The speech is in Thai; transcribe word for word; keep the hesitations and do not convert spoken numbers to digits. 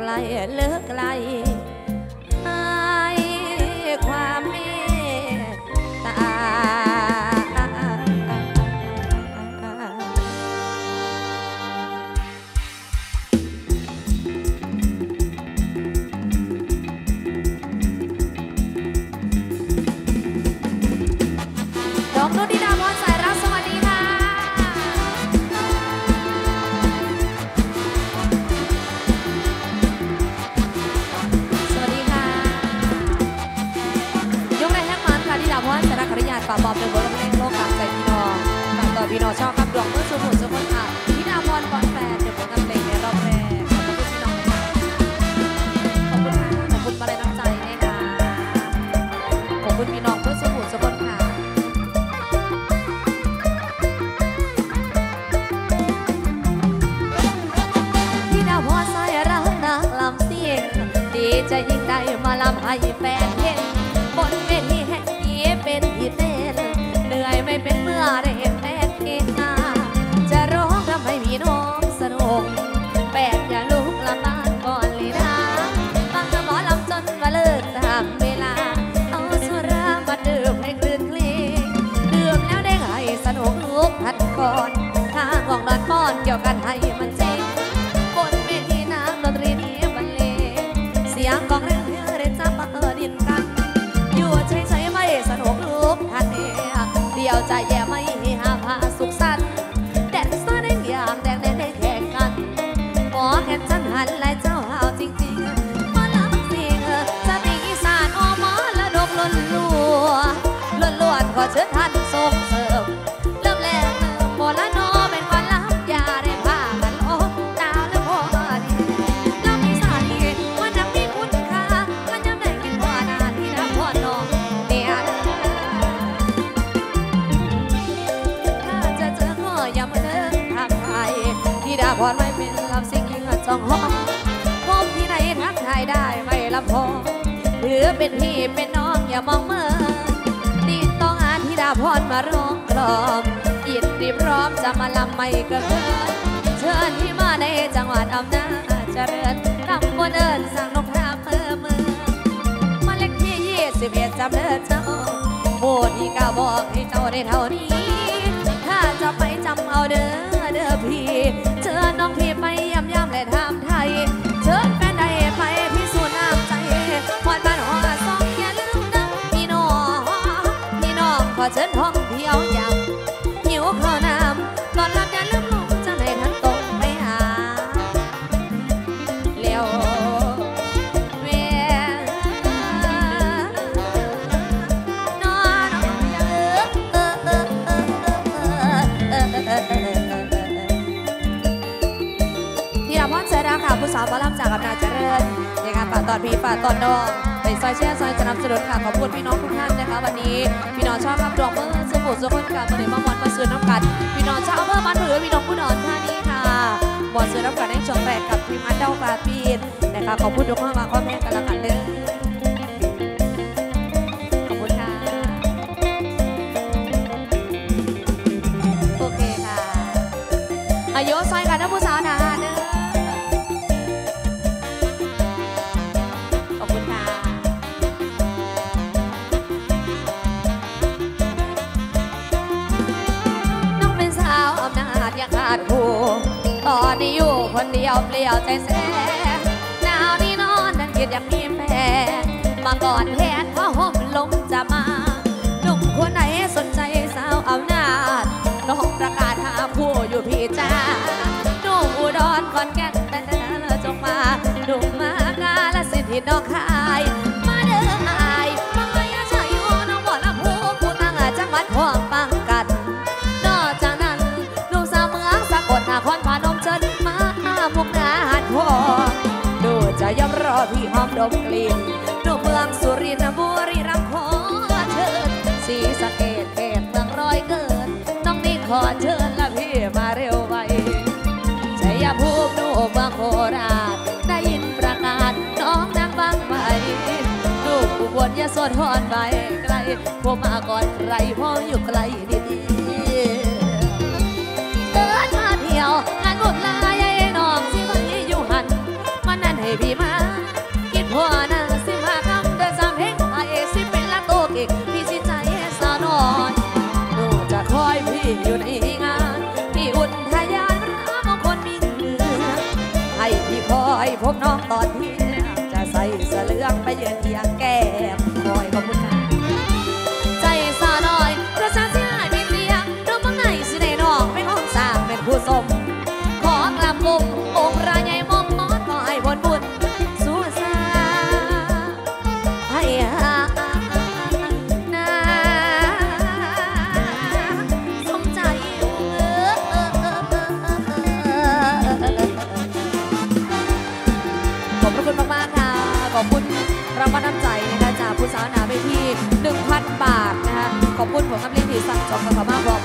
ลเลิกไกลให้ความเมตตาดอกนุชธิดาพรสายรักสวัสดีค่ะสวัสดีค่ะยกแรงแฮกมันค่ะธิดาพรสายรักขออนุญาตฝากบอกเป็นบทเพลงโลกกลางใจพี่น้องฝากต่อพี่น้องชอบครับดวงเมื่อสุขุมสุขคนค่ะธิดาพรก่อนแฟนเดี๋ยวผมนำเพลงในรอบแรกขอบคุณพี่น้องค่ะขอบคุณค่ะขอบคุณมาเลยน้ำใจนะคะขอบคุณพี่น้องเพื่อสุขุมสุขคนค่ะดีใจยิ่งได้มาลำให้แฟนเห็นบนเวทีแห่งนี้เป็นที่เต้นเหนื่อยไม่เป็นเมื่อได้เห็นแฟนเก่งมาจะร้องทำให้พี่น้องสนุกแฟนอย่าลุกละบ้านก่อนเลยนะฟังจะหมอลำจนมาเลิกตามเวลาเอาสุรามาดื่มให้คลื่นคลีดื่มแล้วได้ให้สนุกลุกทันก่อนถ้าห่วงนอนป้อนเกี่ยวกันให้มันจริงบนเวทีน้ำดนตรีนี้เสียงของเรื่องเรือได้จับมาเออดินกันอยู่เฉยๆไม่สนุกลุกทันเดียเดียวใจแย่ไม่หาพาสุขสันต์แดนเซอร์ได้อย่างแดงแดงได้แข่งกันหมอแข่งฉันหันไล่เจ้าหาวจริงๆมาลำสิ่งจะตีอีสานออมอและดกล้นลัวล้วนล้วนขอเชิญท่านส่งเสริมเริ่มแรกโบราณโนเป็นวันลำยาได้ผ้ากันโอ้ดาวและพอดีลำอีสานนี่วันนักมีคุณค่ามันยังได้กินกว่านาที่นับพอน้องเนี่ยถ้าจะเจอก็อย่ามาเดินทางไทยที่ดาพรไม่เป็นลำสิ่งยิ่งจองห้องพบที่ไหนทักทายได้ไม่ลำพองหรือเป็นพี่เป็นน้องอย่ามองเมื่อนี่ต้องอ่านที่ดาพรมาร้องกลอมยินดีพร้อมจะมาลำไม่เกินเชิญที่มาในจังหวัดอำนาจเจริญตำบลเดินสั่งนกพระเมือเมืองมาเลขที่ยี่สิบเอ็ดจำเดินเจ้าโบที่กาบอกให้เจ้าได้เท่านี้ถ้าจะไปจำเอาเด้อเด้อพี่เชิญน้องพี่ไปย่ำย่ำและทำไทยเชิญแฟนใดไปพิสูจน์น้ำใจหอดบ้านหอดซองอย่าลืมนะพี่น้องพี่น้องขอเชิญท่องเที่ยวอย่างหิวข้าวน้ำตอนรับอย่าลืมลงจะให้ท่านตกไปหาเลี้ยวเวียนนอนอย่าลืมเออเออเออเออเออที่ดาพรเสดาค่ะผู้สาวหมอลำจากอำนาจเจริญในการฝากตอนพี่ฝากตอนน้องไปซอยเชียร์ซอยสนับสนุนค่ะขอบคุณพี่น้องทุกท่านนะคะวันนี้พี่น้องชอบรับดวงเมื่อสมุทรสงครามมาเลยมามอนมาซื้อน้ำกันพี่น้องชาวอำเภอบ้านผือพี่น้องผู้นอนท่านี้ค่ะบอลซื้อน้ำกันในช่วงแรกกับทีมอันเดาฟาปีนนะคะขอบคุณทุกท่านมาคอมเมนต์กันละกันเลยขอบคุณค่ะโอเคค่ะอายุซอยกันนะผู้สาวนาเด้ออย่าขาดคู่ตอนนี้อยู่คนเดียวเปลี่ยวใจแสบหนาวนี่นอนนั่งคิดอยากมีแฟนมาก่อนแทนเพราะห่มลมจะมาหนุ่มคนไหนสนใจสาวอำนาจน้องประกาศหาผู้อยู่พี่จ้าหนุ่มอุดรขอนแก่นแต่เราจงมาหนุ่มมากาและสิทธิน้องคายมาเด้ออายมาไม่ใช่โอ้น้องบ่ละผู้ผู้ตั้งจังหวัดห่วงปังกันนอกจากนั้นกดหน้าคอนพานมเชิญมามุกนาหัดพอดูจะย้ำรอพี่หอมดมกลิ่นดูเมืองสุรินทร์บุรีรัมย์ขอเชิญศรีสะเกษเขตเมืองร้อยเกินน้องนี่ขอเชิญและพี่มาเร็วไวชัยภูมิดูเมืองโคราชได้ยินประกาศน้องนางบ้างไหมดูอุบลยโสธรไปไกลพวกมาก่อนใครพ่ออยู่ไกลดีงานบุญลายน้องสิวันนี้อยู่หันมันนั่นให้พี่มาคุณผมกับลินที่สั่งจองกันเข้ามาพอ